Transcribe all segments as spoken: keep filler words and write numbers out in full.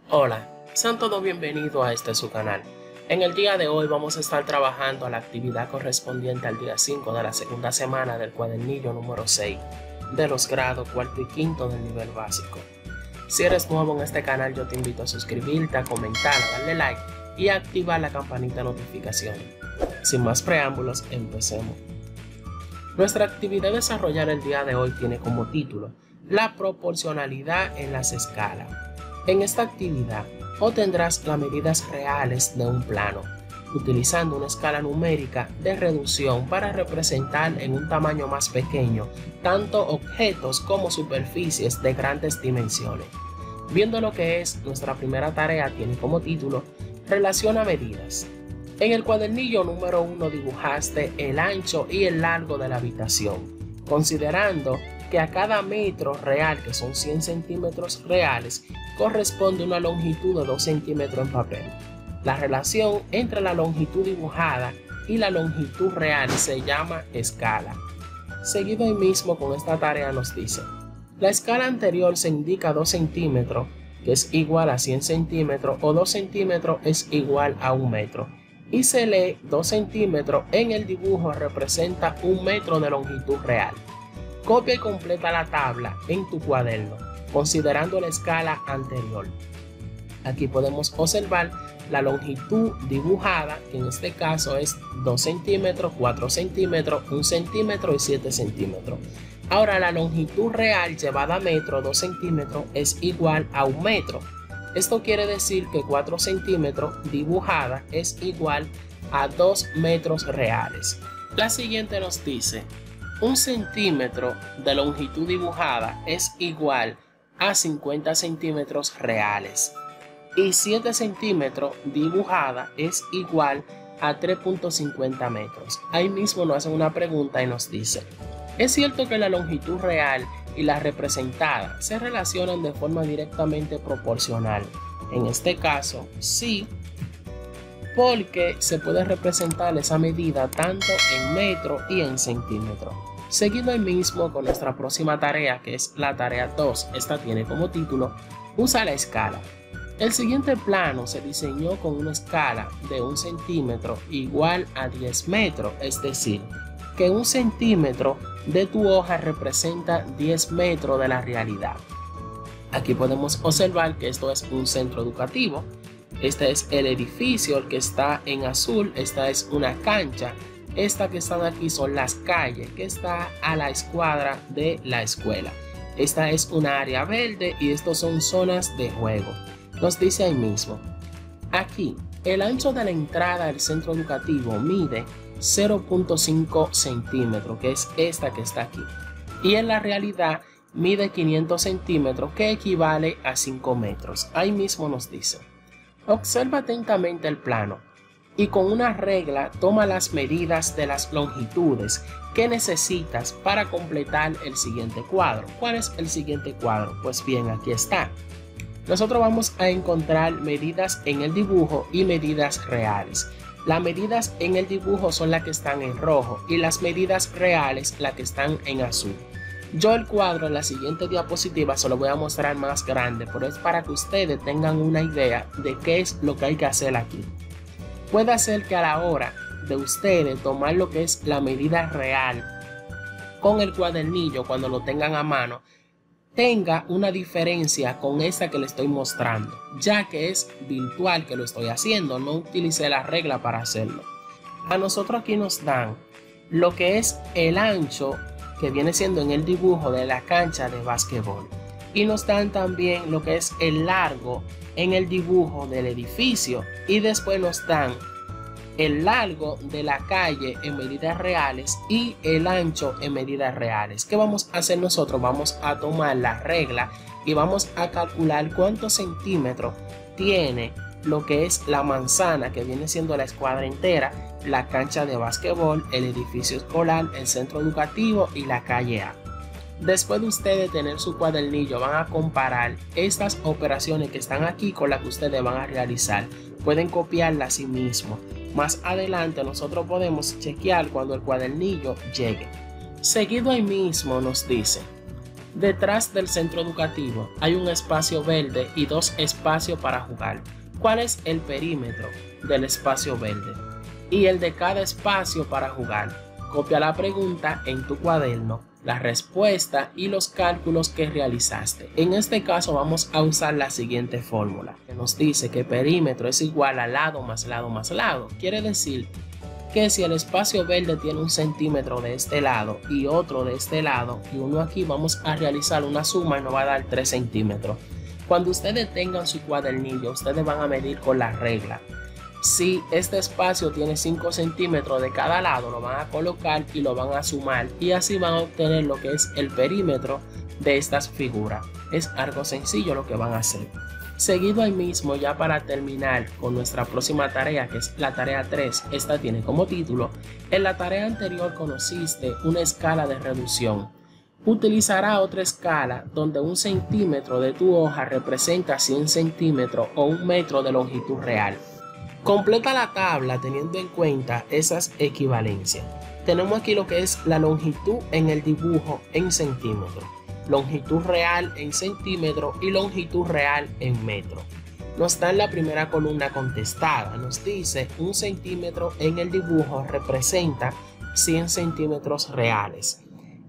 Hola, sean todos bienvenidos a este su canal. En el día de hoy vamos a estar trabajando a la actividad correspondiente al día cinco de la segunda semana del cuadernillo número seis de los grados cuarto y quinto del nivel básico. Si eres nuevo en este canal, yo te invito a suscribirte, a comentar, a darle like y a activar la campanita de notificaciones. Sin más preámbulos, empecemos. Nuestra actividad a desarrollar el día de hoy tiene como título la proporcionalidad en las escalas. En esta actividad obtendrás las medidas reales de un plano, utilizando una escala numérica de reducción para representar en un tamaño más pequeño tanto objetos como superficies de grandes dimensiones. Viendo lo que es nuestra primera tarea, tiene como título Relaciona medidas. En el cuadernillo número uno dibujaste el ancho y el largo de la habitación, considerando que a cada metro real, que son cien centímetros reales, corresponde una longitud de dos centímetros en papel. La relación entre la longitud dibujada y la longitud real se llama escala. Seguido ahí mismo con esta tarea nos dice: la escala anterior se indica dos centímetros, que es igual a cien centímetros, o dos centímetros es igual a un metro. Y se lee dos centímetros en el dibujo representa un metro de longitud real. Copia y completa la tabla en tu cuaderno, considerando la escala anterior. Aquí podemos observar la longitud dibujada, que en este caso es dos centímetros, cuatro centímetros, un centímetro y siete centímetros. Ahora la longitud real llevada a metro, dos centímetros, es igual a un metro. Esto quiere decir que cuatro centímetros dibujada es igual a dos metros reales. La siguiente nos dice: un centímetro de longitud dibujada es igual a cincuenta centímetros reales y siete centímetros dibujada es igual a tres punto cincuenta metros. Ahí mismo nos hacen una pregunta y nos dice: ¿es cierto que la longitud real y la representada se relacionan de forma directamente proporcional? En este caso, sí, porque se puede representar esa medida tanto en metro y en centímetro. Seguido ahí mismo con nuestra próxima tarea, que es la tarea dos. Esta tiene como título Usa la escala. El siguiente plano se diseñó con una escala de un centímetro igual a diez metros, es decir, que un centímetro de tu hoja representa diez metros de la realidad. Aquí podemos observar que esto es un centro educativo. Este es el edificio, el que está en azul. Esta es una cancha. Esta que están aquí son las calles, que está a la escuadra de la escuela. Esta es una área verde y estos son zonas de juego. Nos dice ahí mismo: aquí el ancho de la entrada del centro educativo mide cero punto cinco centímetros, que es esta que está aquí, y en la realidad mide quinientos centímetros, que equivale a cinco metros. Ahí mismo nos dice: observa atentamente el plano y con una regla toma las medidas de las longitudes que necesitas para completar el siguiente cuadro. ¿Cuál es el siguiente cuadro? Pues bien, aquí está. Nosotros vamos a encontrar medidas en el dibujo y medidas reales. Las medidas en el dibujo son las que están en rojo y las medidas reales las que están en azul. Yo el cuadro en la siguiente diapositiva se lo voy a mostrar más grande, pero es para que ustedes tengan una idea de qué es lo que hay que hacer aquí. Puede ser que a la hora de ustedes tomar lo que es la medida real con el cuadernillo, cuando lo tengan a mano, tenga una diferencia con esta que le estoy mostrando, ya que es virtual que lo estoy haciendo, no utilicé la regla para hacerlo. A nosotros aquí nos dan lo que es el ancho, que viene siendo en el dibujo de la cancha de básquetbol, y nos dan también lo que es el largo en el dibujo del edificio, y después nos dan el largo de la calle en medidas reales y el ancho en medidas reales. ¿Qué vamos a hacer nosotros? Vamos a tomar la regla y vamos a calcular cuántos centímetros tiene lo que es la manzana, que viene siendo la escuadra entera, la cancha de básquetbol, el edificio escolar, el centro educativo y la calle A. Después de ustedes tener su cuadernillo, van a comparar estas operaciones que están aquí con las que ustedes van a realizar. Pueden copiarlas a sí mismos. Más adelante nosotros podemos chequear cuando el cuadernillo llegue. Seguido ahí mismo nos dice: Detrás del centro educativo hay un espacio verde y dos espacios para jugar. ¿Cuál es el perímetro del espacio verde y el de cada espacio para jugar? Copia la pregunta en tu cuaderno, la respuesta y los cálculos que realizaste. En este caso vamos a usar la siguiente fórmula, que nos dice que perímetro es igual a lado más lado más lado. Quiere decir que si el espacio verde tiene un centímetro de este lado y otro de este lado y uno aquí, vamos a realizar una suma y nos va a dar tres centímetros. Cuando ustedes tengan su cuadernillo, ustedes van a medir con la regla. Si este espacio tiene cinco centímetros de cada lado, lo van a colocar y lo van a sumar y así van a obtener lo que es el perímetro de estas figuras. Es algo sencillo lo que van a hacer. Seguido ahí mismo, ya para terminar con nuestra próxima tarea, que es la tarea tres, esta tiene como título: en la tarea anterior conociste una escala de reducción. Utilizará otra escala donde un centímetro de tu hoja representa cien centímetros o un metro de longitud real. Completa la tabla teniendo en cuenta esas equivalencias. Tenemos aquí lo que es la longitud en el dibujo en centímetros, longitud real en centímetros y longitud real en metro. Nos da en la primera columna contestada, nos dice un centímetro en el dibujo representa cien centímetros reales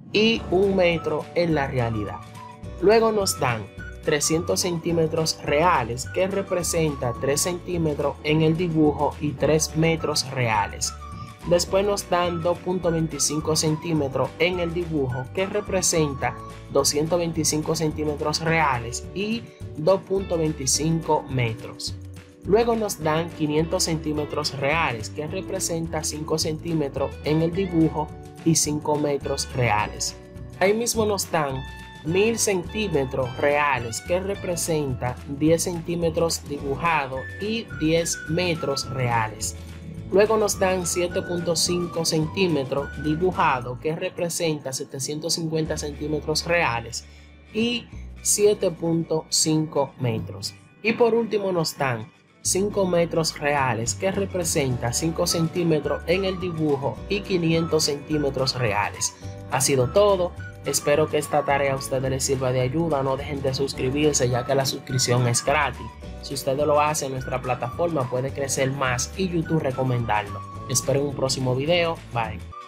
y un metro en la realidad. Luego nos dan trescientos centímetros reales, que representa tres centímetros en el dibujo y tres metros reales. Después nos dan dos punto veinticinco centímetros en el dibujo, que representa doscientos veinticinco centímetros reales y dos punto veinticinco metros. Luego nos dan quinientos centímetros reales, que representa cinco centímetros en el dibujo y cinco metros reales. Ahí mismo nos dan mil centímetros reales, que representa diez centímetros dibujado y diez metros reales. Luego nos dan siete punto cinco centímetros dibujado, que representa setecientos cincuenta centímetros reales y siete punto cinco metros. Y por último nos dan cinco metros reales, que representa cinco centímetros en el dibujo y quinientos centímetros reales. Ha sido todo. Espero que esta tarea a ustedes les sirva de ayuda. No dejen de suscribirse, ya que la suscripción es gratis. Si ustedes lo hacen, nuestra plataforma puede crecer más y YouTube recomendarlo. Espero en un próximo video. Bye.